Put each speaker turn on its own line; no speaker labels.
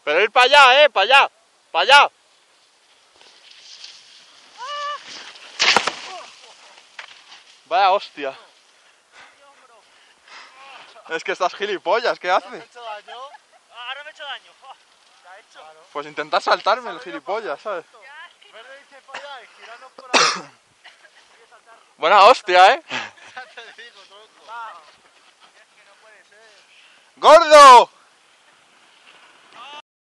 Pero ir para allá, para allá. Para allá. Vaya hostia. Es que estás gilipollas, ¿qué haces?
¿Me has hecho daño?
Ahora me he hecho daño. ¿Qué ha hecho?
Claro.
Pues intentar saltarme el gilipollas, ¿sabes?
Verde dice para allá y girarnos por ahí.
Buena hostia,
Ya te digo, tronco.
Es que no puede ser.
¡Gordo!